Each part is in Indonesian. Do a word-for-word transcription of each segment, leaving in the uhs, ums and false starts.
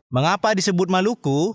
Mengapa disebut Maluku?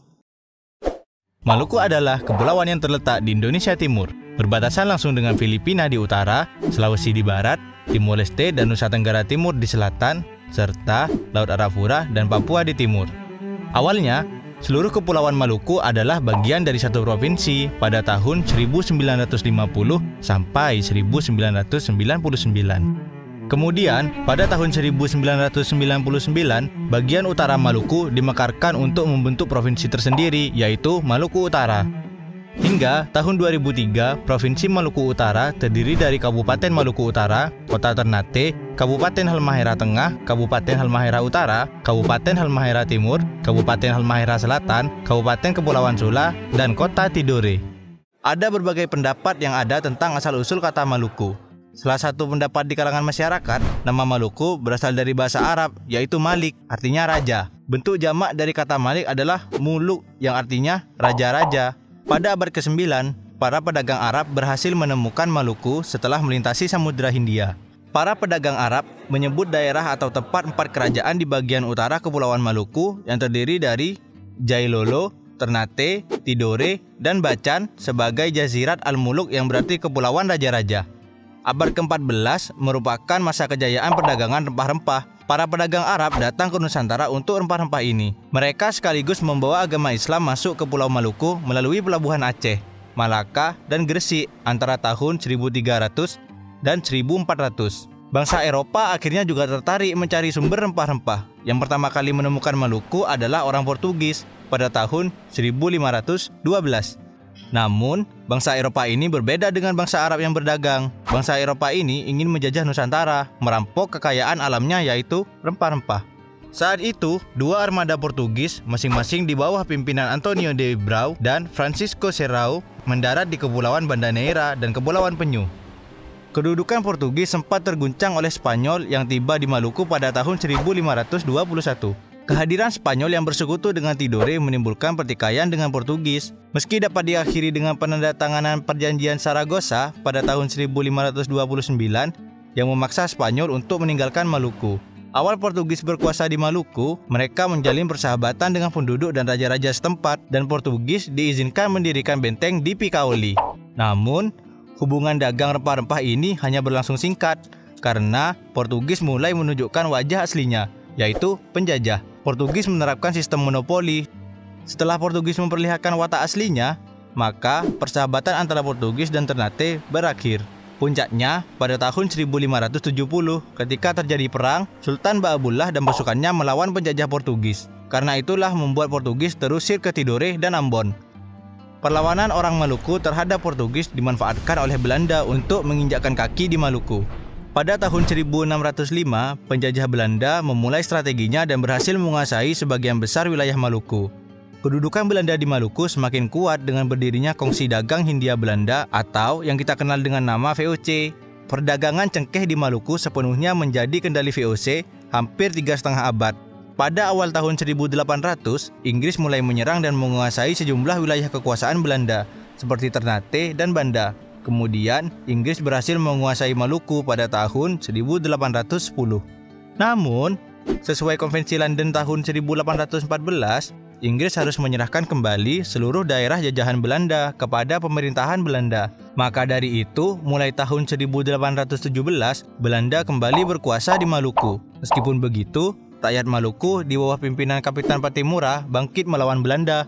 Maluku adalah kepulauan yang terletak di Indonesia Timur, berbatasan langsung dengan Filipina di utara, Sulawesi di barat, Timor Leste dan Nusa Tenggara Timur di selatan, serta Laut Arafura dan Papua di timur. Awalnya, seluruh kepulauan Maluku adalah bagian dari satu provinsi pada tahun seribu sembilan ratus lima puluh sampai seribu sembilan ratus sembilan puluh sembilan. Kemudian, pada tahun seribu sembilan ratus sembilan puluh sembilan, bagian utara Maluku dimekarkan untuk membentuk provinsi tersendiri, yaitu Maluku Utara. Hingga tahun dua ribu tiga, Provinsi Maluku Utara terdiri dari Kabupaten Maluku Utara, Kota Ternate, Kabupaten Halmahera Tengah, Kabupaten Halmahera Utara, Kabupaten Halmahera Timur, Kabupaten Halmahera Selatan, Kabupaten Kepulauan Sula, dan Kota Tidore. Ada berbagai pendapat yang ada tentang asal-usul kata Maluku. Salah satu pendapat di kalangan masyarakat, nama Maluku berasal dari bahasa Arab, yaitu Malik, artinya raja. Bentuk jamak dari kata Malik adalah muluk, yang artinya raja-raja. Pada abad kesembilan, para pedagang Arab berhasil menemukan Maluku setelah melintasi Samudra Hindia. Para pedagang Arab menyebut daerah atau tempat empat kerajaan di bagian utara Kepulauan Maluku yang terdiri dari Jailolo, Ternate, Tidore, dan Bacan sebagai Jazirat Al-Muluk yang berarti Kepulauan Raja-Raja. Abad keempat belas merupakan masa kejayaan perdagangan rempah-rempah. Para pedagang Arab datang ke Nusantara untuk rempah-rempah ini. Mereka sekaligus membawa agama Islam masuk ke Pulau Maluku melalui pelabuhan Aceh, Malaka, dan Gresik antara tahun seribu tiga ratus dan seribu empat ratus. Bangsa Eropa akhirnya juga tertarik mencari sumber rempah-rempah. Yang pertama kali menemukan Maluku adalah orang Portugis pada tahun seribu lima ratus dua belas. Namun, bangsa Eropa ini berbeda dengan bangsa Arab yang berdagang. Bangsa Eropa ini ingin menjajah Nusantara, merampok kekayaan alamnya yaitu rempah-rempah. Saat itu, dua armada Portugis, masing-masing di bawah pimpinan Antonio de Brau dan Francisco Serrao, mendarat di Kepulauan Banda Neira dan Kepulauan Penyu. Kedudukan Portugis sempat terguncang oleh Spanyol yang tiba di Maluku pada tahun seribu lima ratus dua puluh satu. Kehadiran Spanyol yang bersekutu dengan Tidore menimbulkan pertikaian dengan Portugis. Meski dapat diakhiri dengan penandatanganan Perjanjian Saragossa pada tahun seribu lima ratus dua puluh sembilan yang memaksa Spanyol untuk meninggalkan Maluku. Awal Portugis berkuasa di Maluku, mereka menjalin persahabatan dengan penduduk dan raja-raja setempat, dan Portugis diizinkan mendirikan benteng di Picaoli. Namun, hubungan dagang rempah-rempah ini hanya berlangsung singkat karena Portugis mulai menunjukkan wajah aslinya, yaitu penjajah. Portugis menerapkan sistem monopoli. Setelah Portugis memperlihatkan watak aslinya, maka persahabatan antara Portugis dan Ternate berakhir. Puncaknya pada tahun seribu lima ratus tujuh puluh ketika terjadi perang, Sultan Baabullah dan pasukannya melawan penjajah Portugis. Karena itulah membuat Portugis terusir ke Tidore dan Ambon. Perlawanan orang Maluku terhadap Portugis dimanfaatkan oleh Belanda untuk menginjakkan kaki di Maluku. Pada tahun seribu enam ratus lima, penjajah Belanda memulai strateginya dan berhasil menguasai sebagian besar wilayah Maluku. Kedudukan Belanda di Maluku semakin kuat dengan berdirinya Kongsi Dagang Hindia-Belanda atau yang kita kenal dengan nama V O C. Perdagangan cengkeh di Maluku sepenuhnya menjadi kendali V O C hampir tiga setengah abad. Pada awal tahun seribu delapan ratus, Inggris mulai menyerang dan menguasai sejumlah wilayah kekuasaan Belanda seperti Ternate dan Banda. Kemudian, Inggris berhasil menguasai Maluku pada tahun seribu delapan ratus sepuluh. Namun, sesuai Konvensi London tahun seribu delapan ratus empat belas, Inggris harus menyerahkan kembali seluruh daerah jajahan Belanda kepada pemerintahan Belanda. Maka dari itu, mulai tahun seribu delapan ratus tujuh belas, Belanda kembali berkuasa di Maluku. Meskipun begitu, rakyat Maluku di bawah pimpinan Kapitan Patimura bangkit melawan Belanda.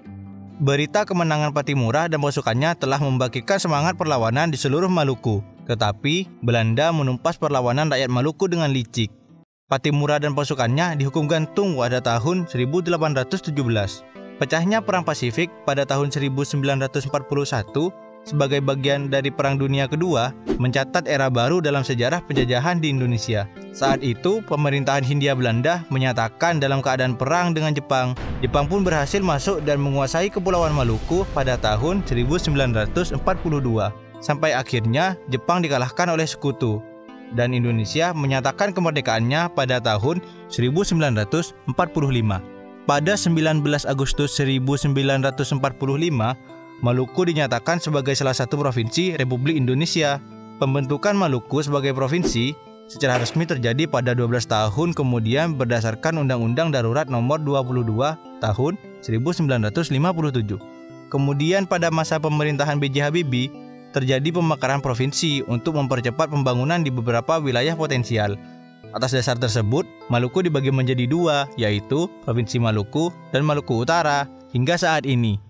Berita kemenangan Patimura dan pasukannya telah membangkitkan semangat perlawanan di seluruh Maluku. Tetapi, Belanda menumpas perlawanan rakyat Maluku dengan licik. Patimura dan pasukannya dihukum gantung pada tahun seribu delapan ratus tujuh belas. Pecahnya Perang Pasifik pada tahun seribu sembilan ratus empat puluh satu sebagai bagian dari Perang Dunia Kedua mencatat era baru dalam sejarah penjajahan di Indonesia. Saat itu, pemerintahan Hindia Belanda menyatakan dalam keadaan perang dengan Jepang. Jepang pun berhasil masuk dan menguasai Kepulauan Maluku pada tahun seribu sembilan ratus empat puluh dua. Sampai akhirnya Jepang dikalahkan oleh sekutu dan Indonesia menyatakan kemerdekaannya pada tahun seribu sembilan ratus empat puluh lima. Pada sembilan belas Agustus seribu sembilan ratus empat puluh lima, Maluku dinyatakan sebagai salah satu provinsi Republik Indonesia. Pembentukan Maluku sebagai provinsi secara resmi terjadi pada dua belas tahun kemudian berdasarkan Undang-Undang Darurat Nomor dua puluh dua Tahun seribu sembilan ratus lima puluh tujuh. Kemudian pada masa pemerintahan B J Habibie terjadi pemekaran provinsi untuk mempercepat pembangunan di beberapa wilayah potensial. Atas dasar tersebut, Maluku dibagi menjadi dua, yaitu Provinsi Maluku dan Maluku Utara hingga saat ini.